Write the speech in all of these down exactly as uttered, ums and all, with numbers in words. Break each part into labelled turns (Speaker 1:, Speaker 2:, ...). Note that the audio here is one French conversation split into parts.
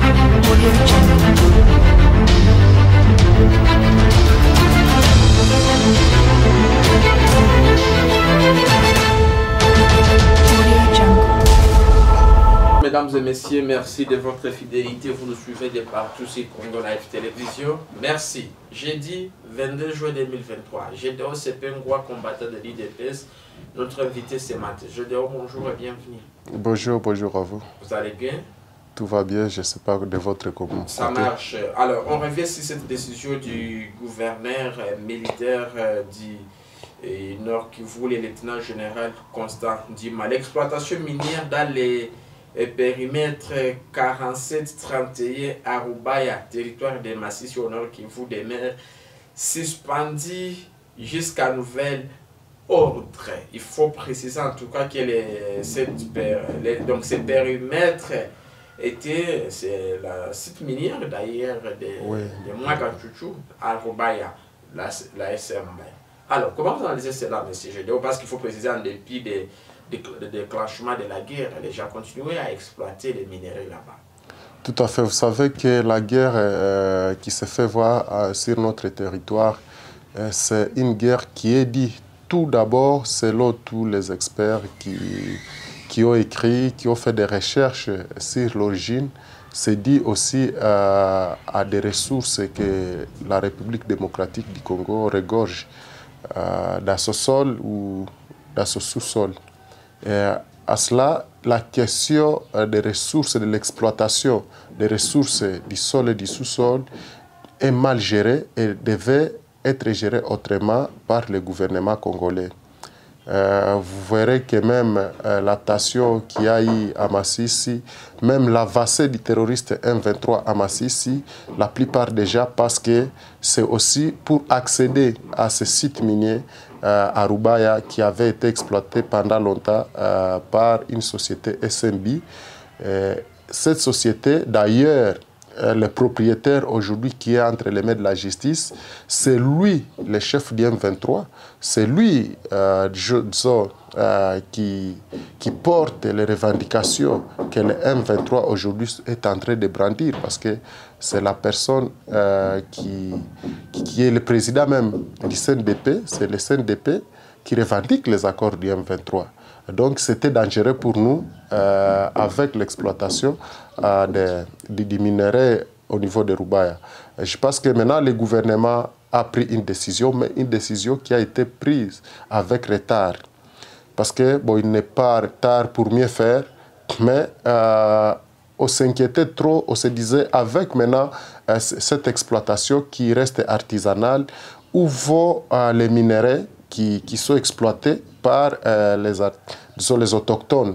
Speaker 1: Mesdames et messieurs, merci de votre fidélité. Vous nous suivez de partout sur Congo Live Télévision. Merci. Jeudi vingt-deux juin deux mille vingt-trois, Gédéon Sepengwa, combattant de l'I D P S, notre invité ce matin. Gédéon, bonjour et bienvenue.
Speaker 2: Bonjour, bonjour à vous.
Speaker 1: Vous allez bien?
Speaker 2: Tout va bien, je ne sais pas de votre comment.
Speaker 1: Ça marche. Alors, on revient sur cette décision du gouverneur militaire du et Nord Kivu, le lieutenant général Constant Ndima. L'exploitation minière dans les périmètres quarante-sept trente et un à Rubaya, territoire de Massissi au Nord Kivu demeure suspendu jusqu'à nouvelle ordre. Il faut préciser en tout cas que les, cette, les, donc ces périmètres étaient, c'est la site minière d'ailleurs de,
Speaker 2: oui.
Speaker 1: de Mwagachuchu à Rubaya, la, la S M B. Alors, comment vous analysez cela, M. Gédéon? Parce qu'il faut préciser, en dépit des de déclenchement de la guerre, les gens continuent à exploiter les minéraux là-bas.
Speaker 2: Tout à fait. Vous savez que la guerre euh, qui se fait voir euh, sur notre territoire, euh, c'est une guerre qui est dite tout d'abord, selon tous les experts qui, qui ont écrit, qui ont fait des recherches sur l'origine, c'est dit aussi euh, à des ressources que la République démocratique du Congo regorge euh, dans ce sol ou dans ce sous-sol. Et à cela, la question des ressources, de l'exploitation des ressources du sol et du sous-sol est mal gérée et devait être gérée autrement par le gouvernement congolais. Euh, vous verrez que même euh, la tension qu'il y a eu à Massissi, même l'avancée du terroriste M vingt-trois à Massissi, la plupart déjà parce que c'est aussi pour accéder à ce site minier euh, à Rubaya qui avait été exploité pendant longtemps euh, par une société S M B. Euh, cette société, d'ailleurs, euh, le propriétaire aujourd'hui qui est entre les mains de la justice, c'est lui, le chef du M vingt-trois, c'est lui euh, disons, euh, qui, qui porte les revendications que le M vingt-trois aujourd'hui est en train de brandir, parce que c'est la personne euh, qui, qui, qui est le président même du C N D P, c'est le C N D P qui revendique les accords du M vingt-trois. Donc c'était dangereux pour nous euh, avec l'exploitation euh, des, des minerais au niveau de Rubaya. Je pense que maintenant le gouvernement a pris une décision, mais une décision qui a été prise avec retard. Parce que bon, il n'est pas retard pour mieux faire, mais euh, on s'inquiétait trop, on se disait avec maintenant euh, cette exploitation qui reste artisanale, où vont euh, les minerais qui, qui sont exploités par euh, les, disons, les autochtones.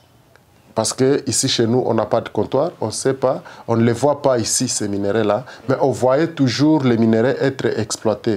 Speaker 2: Parce qu'ici, chez nous, on n'a pas de comptoir, on ne sait pas, on ne les voit pas ici, ces minéraux-là, mais on voyait toujours les minéraux être exploités.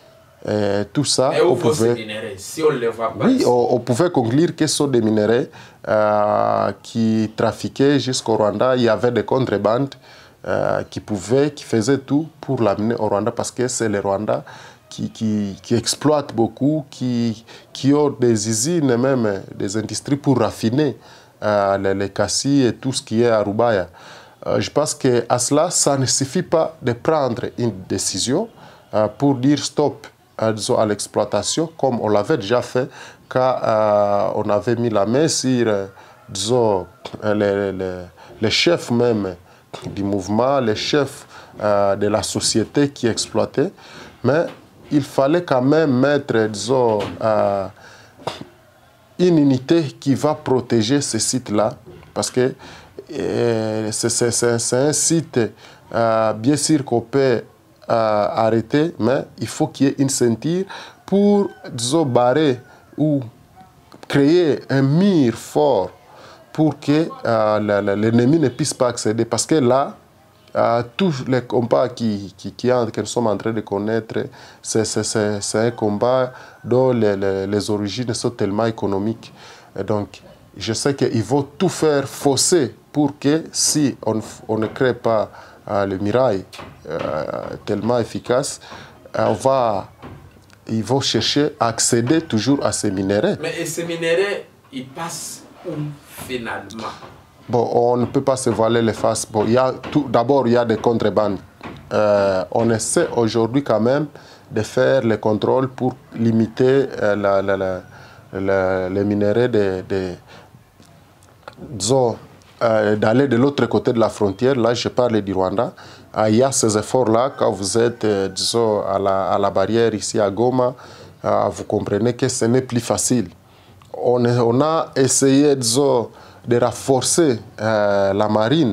Speaker 2: Et tout ça,
Speaker 1: et où
Speaker 2: on pouvait...
Speaker 1: ces minéraux, si on ne les voit pas
Speaker 2: Oui,
Speaker 1: ici.
Speaker 2: on, on pouvait conclure que ce sont des minéraux euh, qui trafiquaient jusqu'au Rwanda. Il y avait des contrebandes euh, qui pouvaient, qui faisaient tout pour l'amener au Rwanda, parce que c'est le Rwanda Qui, qui, qui exploitent beaucoup, qui, qui ont des usines, même des industries pour raffiner euh, les, les cassis et tout ce qui est à Rubaya. Euh, je pense qu'à cela, ça ne suffit pas de prendre une décision euh, pour dire stop euh, disons, à l'exploitation, comme on l'avait déjà fait quand euh, on avait mis la main sur euh, disons, les, les, les chefs même du mouvement, les chefs euh, de la société qui exploitaient. Mais il fallait quand même mettre, disons, euh, une unité qui va protéger ce site-là, parce que euh, c'est un site, euh, bien sûr qu'on peut euh, arrêter, mais il faut qu'il y ait une ceinture pour, disons, barrer ou créer un mur fort pour que euh, l'ennemi ne puisse pas accéder, parce que là, Uh, tous les combats qui, qui, qui, que nous sommes en train de connaître, c'est un combat dont les, les, les origines sont tellement économiques. Et donc, je sais qu'ils vont tout faire fausser pour que si on, on ne crée pas uh, le mirail uh, tellement efficace, on va, ils vont chercher à accéder toujours à ces minéraux.
Speaker 1: Mais et ces minéraux, ils passent où finalement?
Speaker 2: Bon, on ne peut pas se voiler les faces. Bon, d'abord, il y a des contrebandes. Euh, on essaie aujourd'hui quand même de faire les contrôles pour limiter euh, la, la, la, la, les minerais de, de, disons, euh, d'aller de l'autre côté de la frontière. Là, je parle du Rwanda. Ah, il y a ces efforts-là. Quand vous êtes, euh, disons, à la, à la barrière ici à Goma, euh, vous comprenez que ce n'est plus facile. On, est, on a essayé, disons, de renforcer euh, la marine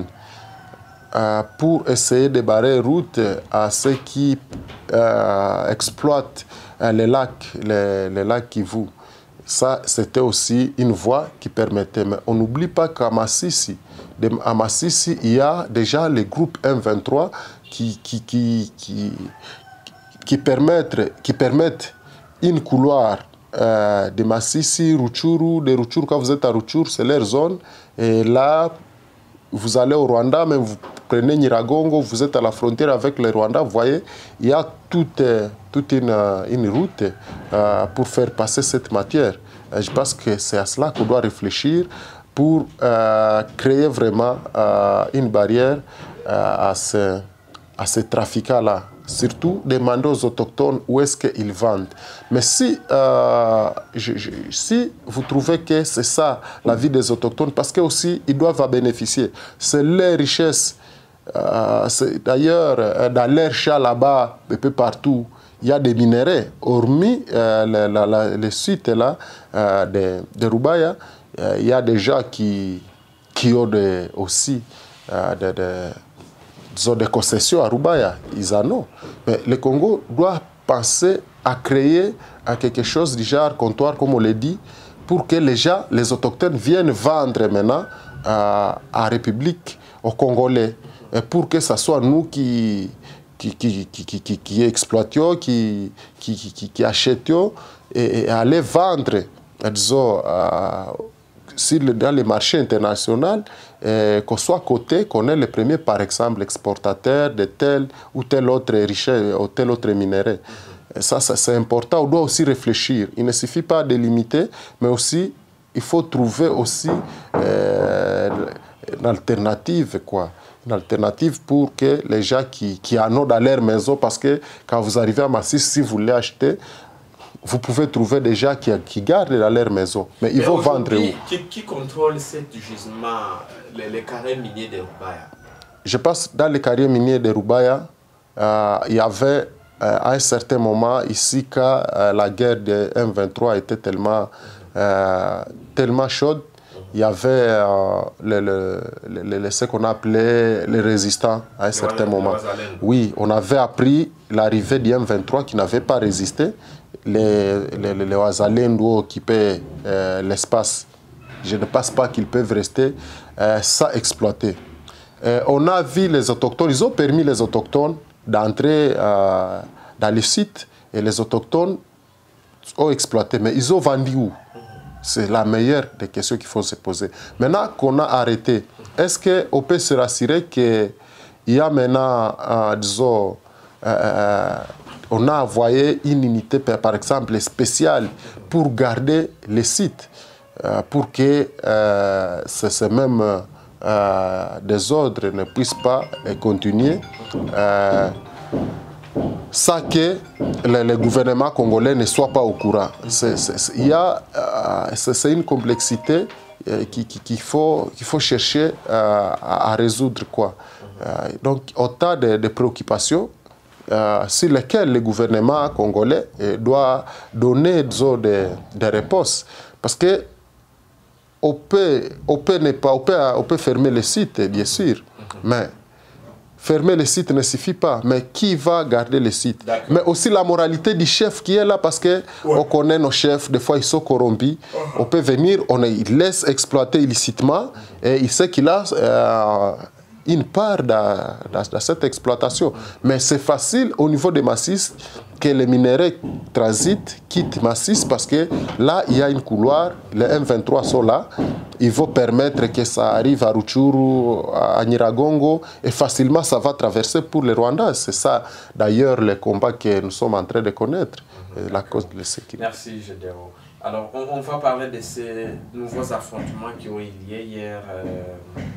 Speaker 2: euh, pour essayer de barrer route à ceux qui euh, exploitent euh, les lacs, les, les lacs Kivu. Ça, c'était aussi une voie qui permettait. Mais on n'oublie pas qu'à Massissi, à Massissi, il y a déjà les groupes M vingt-trois qui, qui, qui, qui, qui, permettent, qui permettent une couloir Euh, de Massissi, Rutshuru, de Rutshuru, quand vous êtes à Rutshuru, c'est leur zone. Et là, vous allez au Rwanda, mais vous prenez Nyiragongo, vous êtes à la frontière avec le Rwanda, vous voyez, il y a toute, toute une, une route euh, pour faire passer cette matière. Et je pense que c'est à cela qu'on doit réfléchir pour euh, créer vraiment euh, une barrière euh, à ce, à ce trafic-là. Surtout demander aux autochtones où est-ce qu'ils vendent. Mais si, euh, je, je, si vous trouvez que c'est ça la vie des autochtones, parce que aussi ils doivent en bénéficier. C'est leur richesse. Euh, D'ailleurs, dans leur champ là-bas, un peu partout, il y a des minéraux. Hormis euh, le, la, la, les sites là, euh, de, de Rubaya, euh, il y a des gens qui, qui ont des, aussi euh, des... des Ils ont des concessions à Rubaya, ils en ont. Mais le Congo doit penser à créer à quelque chose du genre comptoir, comme on l'a dit, pour que les gens, les autochtones, viennent vendre maintenant à la République, aux Congolais, et pour que ce soit nous qui, qui, qui, qui, qui, qui, qui exploitions, qui, qui, qui, qui achetions, et, et aller vendre, disons, euh, sur le, dans les marchés internationaux, eh, qu'on soit coté, qu'on est le premier, par exemple, exportateur de tel ou tel autre richesse, ou tel autre minerai. Mm-hmm. Ça, ça c'est important. On doit aussi réfléchir. Il ne suffit pas de limiter, mais aussi, il faut trouver aussi euh, une alternative, quoi. Une alternative pour que les gens qui, qui en ont dans leur maison, parce que quand vous arrivez à Massy, si vous voulez acheter, vous pouvez trouver des gens qui, qui gardent dans leur maison. Mais ils Mais vont vendre où?
Speaker 1: Qui, qui contrôle ce gisement, les, les carrés miniers de Rubaya?
Speaker 2: Je pense que dans les carrières miniers de Rubaya, euh, il y avait euh, à un certain moment ici quand euh, la guerre de M vingt-trois était tellement, euh, tellement chaude, il y avait euh, le, le, le, le, ce qu'on appelait les résistants à un les certain les moment. Oui, on avait appris l'arrivée du M vingt-trois qui n'avait pas résisté. Les, les, les Ouazalènes doivent occuper euh, l'espace. Je ne pense pas qu'ils peuvent rester euh, sans exploiter. Euh, on a vu les autochtones, ils ont permis les autochtones d'entrer euh, dans les sites et les autochtones ont exploité. Mais ils ont vendu où? C'est la meilleure des questions qu'il faut se poser. Maintenant qu'on a arrêté, est-ce qu'on peut se rassurer qu'il y a maintenant, euh, disons, euh, on a envoyé une unité, par exemple, spéciale pour garder les sites, euh, pour que euh, ce même euh, désordre ne puisse pas continuer, euh, sans que le, le gouvernement congolais ne soit pas au courant. Il y a, euh, c'est une complexité euh, qu'il qui faut, qu'il faut chercher euh, à, à résoudre, quoi. Euh, donc, autant de, de préoccupations Euh, sur lesquels le gouvernement congolais eh, doit donner disons, des, des réponses. Parce que on peut, on peut, ne pas, on peut, on peut fermer les sites, bien sûr, mm-hmm. mais fermer les sites ne suffit pas. Mais qui va garder les sites? Mais aussi la moralité du chef qui est là, parce qu'on ouais. connaît nos chefs, des fois ils sont corrompus. Uh-huh. On peut venir, on il laisse exploiter illicitement, mm-hmm. et il sait qu'il a... Euh, une part dans, dans, dans cette exploitation. Mais c'est facile au niveau de Massis que les minéraux transitent, quittent Massis, parce que là, il y a une couloir, les M vingt-trois sont là, ils vont permettre que ça arrive à Rutshuru, à Nyiragongo, et facilement ça va traverser pour les Rwandais. C'est ça, d'ailleurs, le combat que nous sommes en train de connaître, mm-hmm. la cause de la sécurité.
Speaker 1: Merci, Gédéo. Alors, on, on va parler de ces nouveaux affrontements qui ont eu lieu hier. Euh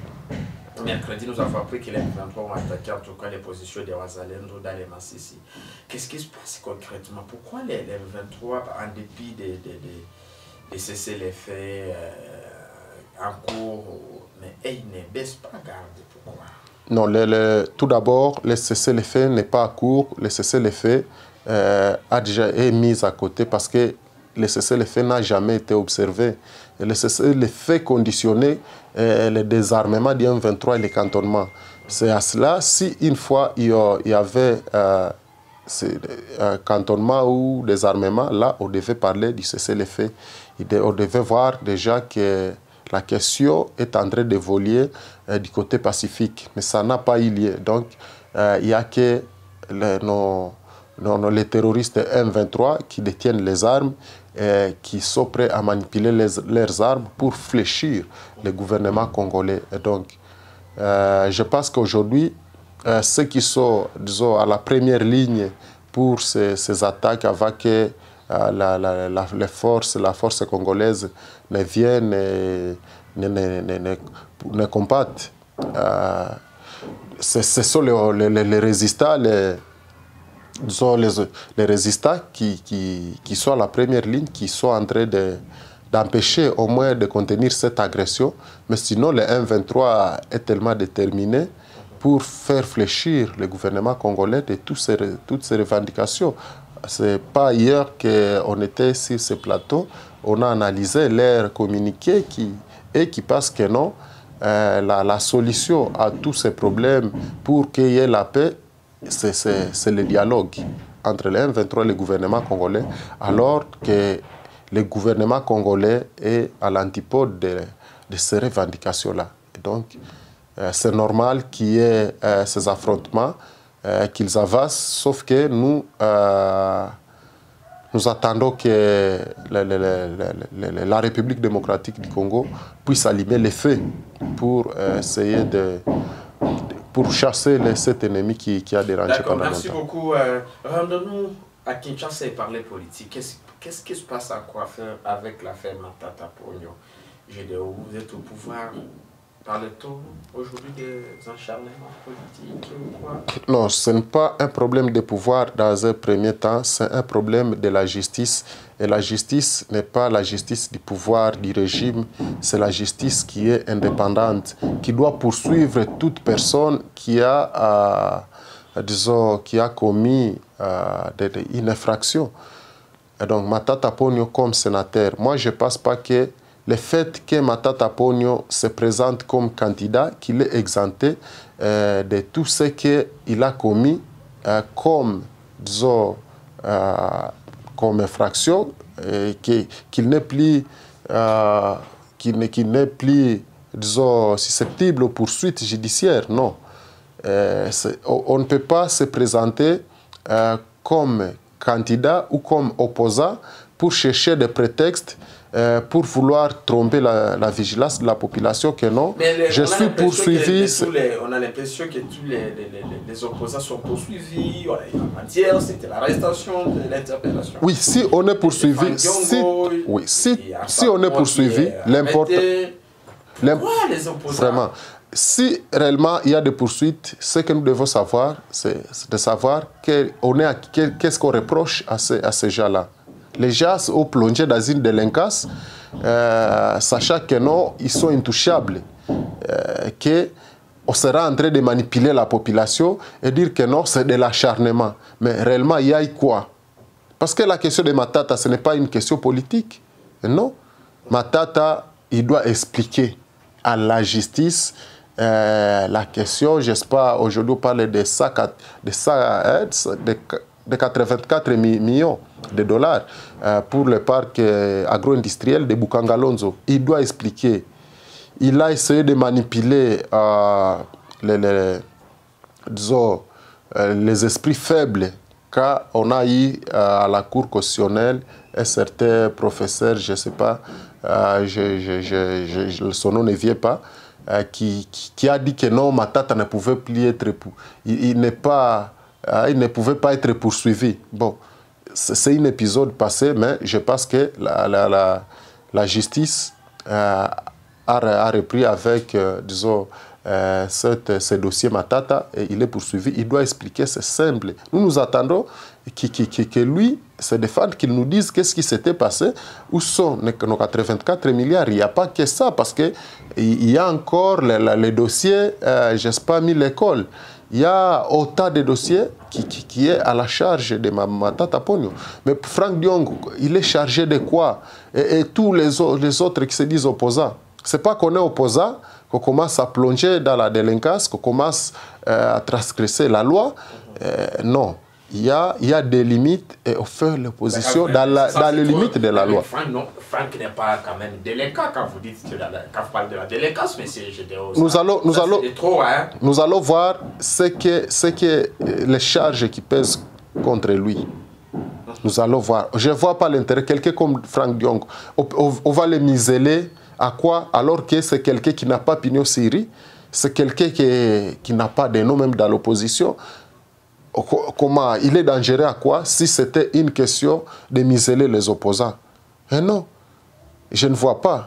Speaker 1: mercredi, nous avons appris que les M vingt-trois ont attaqué en tout cas les positions des Wazalendo dans les Massissi. Qu'est-ce qui se passe concrètement? Pourquoi les, les M vingt-trois, en dépit de, de, de, de cesser les faits euh, en cours, mais ils ne baissent pas garde? Pourquoi?
Speaker 2: Non, le, le, tout d'abord, le cessez-le-feu n'est pas à court. Le cessez-le-feu euh, a déjà été mis à côté parce que le cessez-le-feu n'a jamais été observé. Et le cessez-le-feu conditionnait euh, le désarmement du M vingt-trois et les cantonnements. C'est à cela, si une fois il y avait euh, un cantonnement ou désarmement, là, on devait parler du cessez-le-feu. On devait voir déjà que la question est en train d'évoluer euh, du côté pacifique, mais ça n'a pas eu lieu. Donc, euh, il n'y a que les, nos, nos, les terroristes M vingt-trois qui détiennent les armes et qui sont prêts à manipuler les, leurs armes pour fléchir le gouvernement congolais. Et donc, euh, je pense qu'aujourd'hui, euh, ceux qui sont, disons, à la première ligne pour ces, ces attaques avant que euh, la, la, la, les forces, la force congolaise ne viennent et ne, ne, ne, ne, ne combattent. Euh, ce sont les, les, les résistants, les, disons, les, les résistants qui, qui, qui sont à la première ligne, qui sont en train de, d'empêcher au moins de contenir cette agression. Mais sinon, le M vingt-trois est tellement déterminé pour faire fléchir le gouvernement congolais de tous ces, toutes ces revendications. Ce n'est pas hier qu'on était sur ce plateau, on a analysé leurs communiqués qui, et qui pensent que non, euh, la, la solution à tous ces problèmes pour qu'il y ait la paix, c'est le dialogue entre le M vingt-trois et le gouvernement congolais, alors que le gouvernement congolais est à l'antipode de, de ces revendications-là. Donc, euh, c'est normal qu'il y ait euh, ces affrontements, euh, qu'ils avancent, sauf que nous, euh, nous attendons que la, la, la, la, la République démocratique du Congo puisse allumer les feux pour euh, essayer de, de pour chasser les, cet ennemi qui, qui a dérangé pendant longtemps.
Speaker 1: Merci beaucoup. Euh, Rendons-nous à Kinshasa et parler politique. Qu'est-ce Qu'est-ce qui se passe à quoi faire avec l'affaire Matata Ponyo? Vous êtes au pouvoir. Parle-t-on aujourd'hui des acharnements politiques ou quoi?
Speaker 2: Non, ce n'est pas un problème de pouvoir dans un premier temps, c'est un problème de la justice. Et la justice n'est pas la justice du pouvoir, du régime, c'est la justice qui est indépendante, qui doit poursuivre toute personne qui a, euh, disons, qui a commis euh, une infraction. Et donc, Matata Ponyo comme sénateur, moi je ne pense pas que le fait que Matata Ponyo se présente comme candidat, qu'il est exempté euh, de tout ce qu'il a commis euh, comme, disons, euh, comme infraction, et qu'il qu n'est plus, euh, qu'il n'est plus, disons, susceptible aux poursuites judiciaires. Non. Euh, on, on ne peut pas se présenter euh, comme candidat ou comme opposant pour chercher des prétextes euh, pour vouloir tromper la, la vigilance de la population que non.
Speaker 1: Les,
Speaker 2: je suis poursuivi.
Speaker 1: Les, on a l'impression que tous les, les, les, les opposants sont poursuivis. Hier, c'était l'arrestation de l'interpellation.
Speaker 2: Oui, si on est poursuivi, si, oui, si, si on est poursuivi, l'important.
Speaker 1: Pourquoi les opposants?
Speaker 2: Vraiment. Si réellement il y a des poursuites, ce que nous devons savoir, c'est de savoir qu'est-ce qu'on reproche à ces, à ces gens-là. Les gens ont plongé dans une délinquance, euh, sachant que non, ils sont intouchables, euh, qu'on sera en train de manipuler la population et dire que non, c'est de l'acharnement. Mais réellement, il y a quoi? Parce que la question de Matata, ce n'est pas une question politique. Non. Matata, il doit expliquer à la justice Euh, la question, j'espère, aujourd'hui on parle de, ça, de, ça, de, de quatre-vingt-quatre millions de dollars euh, pour le parc euh, agro-industriel de Bukangalonzo. Il doit expliquer. Il a essayé de manipuler euh, les, les, disons, euh, les esprits faibles quand on a eu euh, à la cour constitutionnelle un certain professeur, je ne sais pas, euh, je, je, je, je, son nom ne vient pas, Euh, qui, qui, qui a dit que non, Matata ne pouvait plus être, il, il n'est pas, euh, il ne pouvait pas être poursuivi. Bon, c'est un épisode passé, mais je pense que la, la, la, la justice euh, a, a repris avec, euh, disons, euh, cette, ce dossier Matata et il est poursuivi. Il doit expliquer, c'est simple. Nous nous attendons que lui se défende, qu'il nous dise qu'est-ce qui s'était passé, où sont nos quatre-vingt-quatre milliards. Il n'y a pas que ça, parce qu'il y a encore les, les dossiers, euh, je n'ai pas mis l'école. Il y a autant de dossiers qui, qui, qui est à la charge de Matata Ponyo. Mais Franck Diong, il est chargé de quoi? Et, et tous les, les autres qui se disent opposants. Ce n'est pas qu'on est opposant, qu'on commence à plonger dans la délinquance, qu'on commence euh, à transgresser la loi. Euh, non. Il y, a, il y a des limites et on fait l'opposition dans, la, dans les limites de la loi.
Speaker 1: Franck, non, Franck n'est pas quand même délinquant quand vous dites que la, quand vous parlez de la délinquance, mais c'est
Speaker 2: nous allons, nous, allons,
Speaker 1: trop, hein?
Speaker 2: nous allons voir ce que, ce que les charges qui pèsent contre lui. Nous allons voir. Je ne vois pas l'intérêt. Quelqu'un comme Franck Diong, on, on, on va le museler à quoi? Alors que c'est quelqu'un qui n'a pas pignon Syrie, c'est quelqu'un qui, qui n'a pas de nom même dans l'opposition. Comment il est dangereux à quoi si c'était une question de museler les opposants? Et non, je ne vois pas.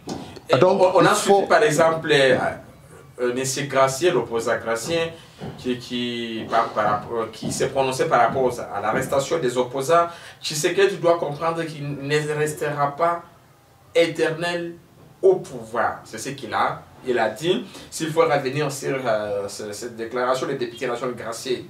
Speaker 1: Donc, on, on a faut... suivi par exemple euh, M. Gracier, l'opposant Gracier, qui, qui, par, par, qui s'est prononcé par rapport à l'arrestation des opposants. Tu sais que tu dois comprendre qu'il ne restera pas éternel au pouvoir. C'est ce qu'il a. Il a dit, s'il faut revenir sur euh, cette déclaration, le député national Gracier,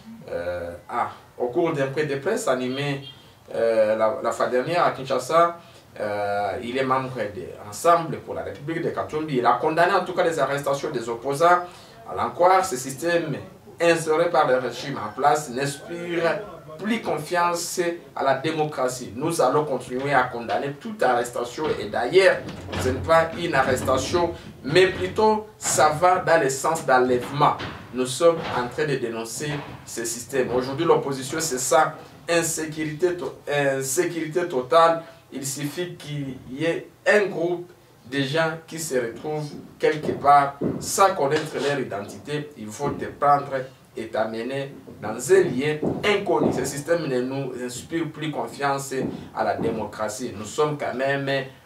Speaker 1: Euh, ah, au cours d'un point de presse animé euh, la, la fois dernière à Kinshasa, euh, il est membre de l'Ensemble pour la République de Katumbi. Il a condamné en tout cas les arrestations des opposants. À l'encore, ce système instauré par le régime en place n'inspire plus confiance à la démocratie. Nous allons continuer à condamner toute arrestation et d'ailleurs, ce n'est pas une arrestation, mais plutôt ça va dans le sens d'enlèvement. Nous sommes en train de dénoncer ce système. Aujourd'hui, l'opposition, c'est ça, insécurité, to insécurité totale. Il suffit qu'il y ait un groupe de gens qui se retrouvent quelque part sans connaître leur identité. Il faut te prendre et t'amener dans un lien inconnu. Ce système ne nous inspire plus confiance à la démocratie. Nous sommes quand même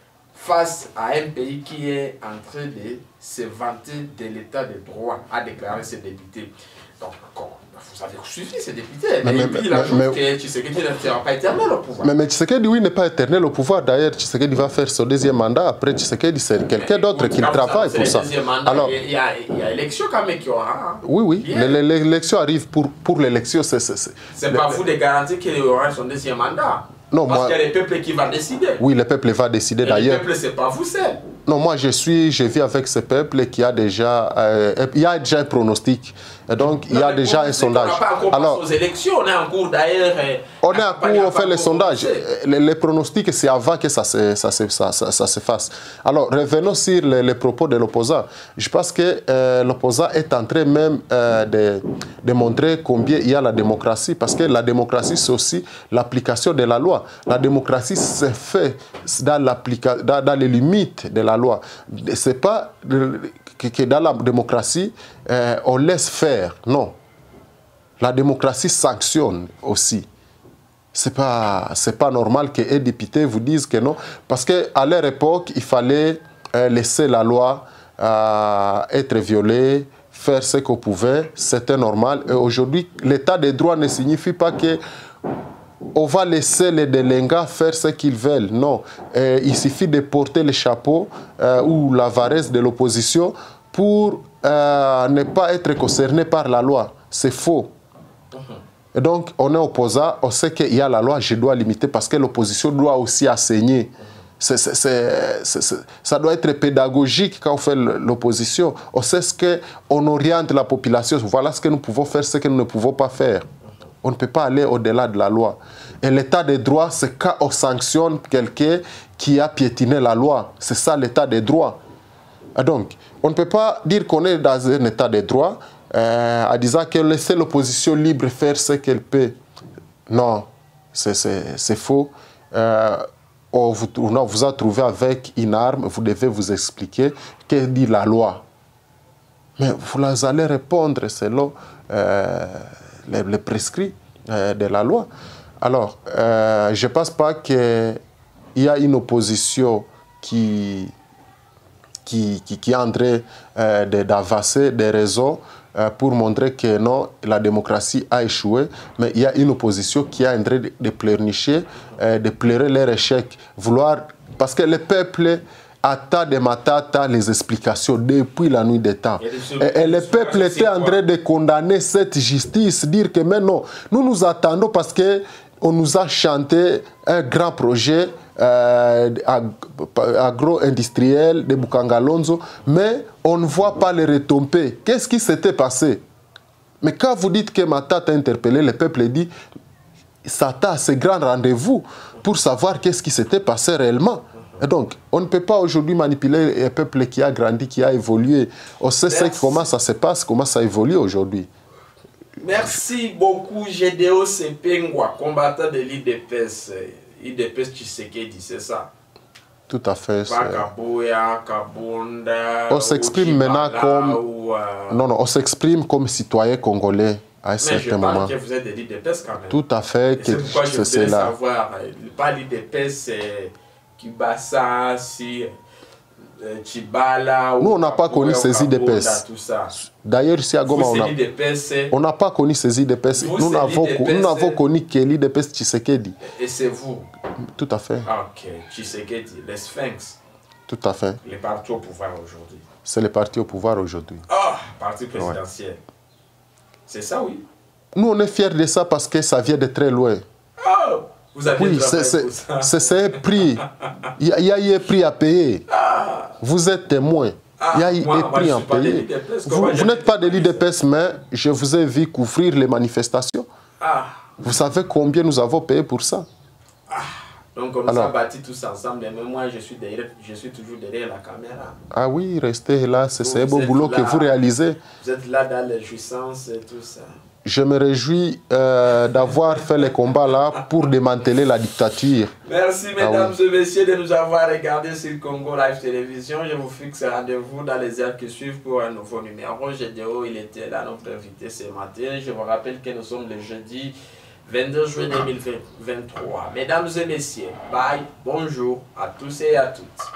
Speaker 1: face à un pays qui est en train de se vanter de l'état de droit, a déclaré ce député. Donc, vous avez suivi ces députés, mais, mais, mais il ajoute mais, que Tshisekedi ne sera pas éternel au pouvoir.
Speaker 2: Mais, mais Tshisekedi, oui, n'est pas éternel au pouvoir. D'ailleurs, Tshisekedi va faire son deuxième mandat. Après, Tshisekedi, c'est quelqu'un d'autre qui travaille pour ça.
Speaker 1: Mandat, Alors, il y a, il y a élection quand même qui aura. Hein.
Speaker 2: Oui, oui, l'élection arrive pour, pour l'élection. C'est
Speaker 1: pas vous de garantir qu'il aura son deuxième mandat.
Speaker 2: Non,
Speaker 1: Parce
Speaker 2: moi,
Speaker 1: qu'il y a le peuple qui va décider.
Speaker 2: Oui, le peuple va décider d'ailleurs.
Speaker 1: Le peuple, c'est pas vous seul.
Speaker 2: Non, moi je suis, je vis avec ce peuple qui a déjà, euh, il y a déjà un pronostic. Et donc il y a déjà un sondage.
Speaker 1: On n'a pas encore Alors, aux élections, on est en cours d'ailleurs.
Speaker 2: On est en cours, on fait les sondages. Les, les pronostics, c'est avant que ça se, ça, se, ça, ça, ça se fasse. Alors revenons sur les, les propos de l'opposant. Je pense que euh, l'opposant est en train même euh, de, de montrer combien il y a la démocratie. Parce que la démocratie, c'est aussi l'application de la loi. La démocratie se fait dans, dans, dans les limites de la loi. Ce n'est pas que, que dans la démocratie, euh, on laisse faire. Non. La démocratie sanctionne aussi. Ce n'est pas, c'est pas normal qu'un député vous dise que non. Parce qu'à leur époque, il fallait euh, laisser la loi euh, être violée, faire ce qu'on pouvait. C'était normal. Et aujourd'hui, l'état de droit ne signifie pas que on va laisser les délinquants faire ce qu'ils veulent. Non. Euh, il suffit de porter le chapeau euh, ou la varese de l'opposition pour euh, ne pas être concerné par la loi. C'est faux. Et donc, on est opposant, on sait qu'il y a la loi, je dois limiter parce que l'opposition doit aussi enseigner. C'est, c'est, c'est, c'est, ça doit être pédagogique quand on fait l'opposition. On sait ce qu'on oriente la population. Voilà ce que nous pouvons faire, ce que nous ne pouvons pas faire. On ne peut pas aller au-delà de la loi. Et l'état de droit, c'est quand on sanctionne quelqu'un qui a piétiné la loi. C'est ça l'état de droit. Et donc, on ne peut pas dire qu'on est dans un état de droit euh, en disant que laisser l'opposition libre faire ce qu'elle peut. Non, c'est faux. Euh, on, vous, on vous a trouvé avec une arme, vous devez vous expliquer que dit la loi. Mais vous allez répondre selon euh, les, les prescrits euh, de la loi. Alors, euh, je ne pense pas qu'il y a une opposition qui, qui, qui, qui est en train euh, d'avancer des raisons euh, pour montrer que non, la démocratie a échoué, mais il y a une opposition qui est en train de, de pleurnicher, euh, de pleurer leur échec, vouloir, parce que le peuple attend de Matata les explications depuis la nuit des temps. Et, et le peuple était en train de condamner cette justice, dire que mais non, nous nous attendons parce que on nous a chanté un grand projet euh, agro-industriel de Bukangalonzo, mais on ne voit pas les retombées. Qu'est-ce qui s'était passé? Mais quand vous dites que Matata a interpellé, le peuple dit Sata a ce grand rendez-vous pour savoir qu'est-ce qui s'était passé réellement. Et donc, on ne peut pas aujourd'hui manipuler un peuple qui a grandi, qui a évolué. On sait comment ça se passe, comment ça évolue aujourd'hui.
Speaker 1: Merci beaucoup, Gédéo Sepengwa, combattant de l'I D P S. I D P S Tshisekedi, c'est ça?
Speaker 2: Tout à fait.
Speaker 1: Kabuya, Kabunda,
Speaker 2: on s'exprime maintenant comme...
Speaker 1: Ou, euh...
Speaker 2: Non, non, on s'exprime comme citoyen congolais à un certain moment.
Speaker 1: Mais je parle que vous êtes de l'I D P S quand même.
Speaker 2: Tout à fait.
Speaker 1: C'est pourquoi je voulais savoir, pas l'I D P S, c'est Kibasa, si... Chibala,
Speaker 2: nous, on n'a pas connu ces I D P S. D'ailleurs, ici à Goma, on n'a pas connu ces I D P S. Nous n'avons connu que l'I D P S Tshisekedi.
Speaker 1: Et c'est vous?
Speaker 2: Tout à fait.
Speaker 1: Ok, Tshisekedi, les Sphinx.
Speaker 2: Tout à fait.
Speaker 1: Les partis au pouvoir aujourd'hui.
Speaker 2: C'est les partis au pouvoir aujourd'hui.
Speaker 1: Ah, parti présidentiel. Ouais. C'est ça, oui.
Speaker 2: Nous, on est fiers de ça parce que ça vient de très loin.
Speaker 1: Oh, vous avez
Speaker 2: oui, c'est un prix. Il y a eu un prix à payer. Ah. Vous êtes témoin. Ah, il y a eu un prix à payer. Vous, vous n'êtes pas de l'I D P S, mais je vous ai vu couvrir les manifestations. Ah. Vous savez combien nous avons payé pour ça?
Speaker 1: Ah. Donc on nous Alors, a bâtis tous ensemble, mais moi je suis, derrière, je suis toujours derrière la caméra.
Speaker 2: Ah oui, restez là, c'est un beau boulot là, que vous réalisez.
Speaker 1: Vous êtes là dans les jouissances et tout ça.
Speaker 2: Je me réjouis euh, d'avoir fait les combats là pour démanteler la dictature.
Speaker 1: Merci mesdames ah oui. et messieurs de nous avoir regardés sur Congo Live Télévision. Je vous fixe rendez-vous dans les heures qui suivent pour un nouveau numéro. Gédéo, il était là, notre invité ce matin. Je vous rappelle que nous sommes le jeudi vingt-deux juillet deux mille vingt-trois. Mesdames et messieurs, bye, bonjour à tous et à toutes.